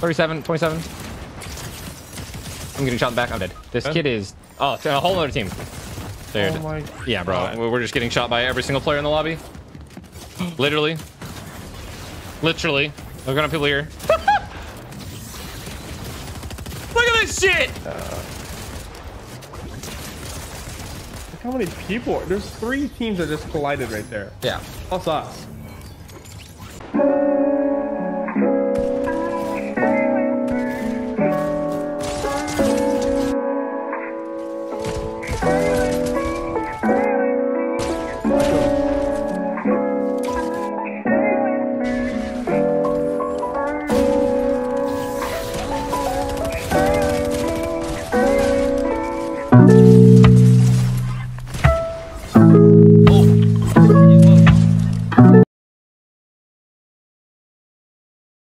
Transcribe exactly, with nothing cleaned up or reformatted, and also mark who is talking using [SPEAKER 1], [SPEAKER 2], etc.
[SPEAKER 1] thirty-seven, twenty-seven. I'm getting shot in the back. I'm dead. This
[SPEAKER 2] Okay.
[SPEAKER 1] kid is... Oh, it's a whole other team. Dude.
[SPEAKER 2] Oh my
[SPEAKER 1] Yeah, bro.
[SPEAKER 2] God.
[SPEAKER 1] We're just getting shot by every single player in the lobby. Literally. Literally. We're gonna people here. Look at this shit!
[SPEAKER 2] Uh, look how many people. There's three teams that just collided right there.
[SPEAKER 1] Yeah.
[SPEAKER 2] Plus us.